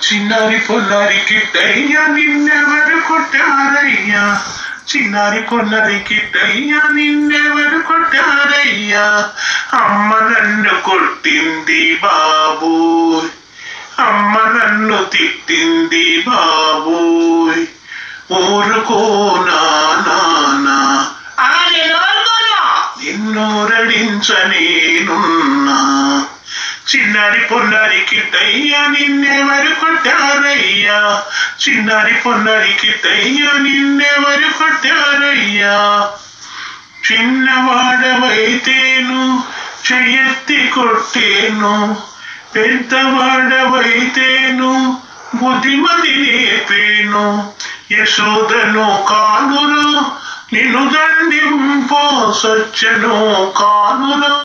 చిన్నారి పొన్నారి కిట్టయ్యా నిన్నెవరు కొట్టారయ్యా, చిన్నారి పొన్నారి కిట్టయ్యా నిన్నెవరు కొట్టారయ్యా, అమ్మ నన్ను కొట్టింది బాబోయ్, అమ్మ నన్ను తిట్టింది బాబోయ్, ఊరుకోనా నానా నిన్నూరడించనేనున్నా. చిన్నారి పొన్నారి కిట్టయ్యా నిన్నెవరు కొట్టారయ్యా, చిన్నారి పొన్నారి కిట్టయ్యా నిన్నెవరు కొట్టారయ్యా, చిన్నవాడవైతేను చెయ్యెత్తి కొట్టేను, పెద్దవాడవైతేను బుద్ధిమతి నేర్పేను, యశోదను కానురా నిన్ను దండింపో సత్యను కానురా.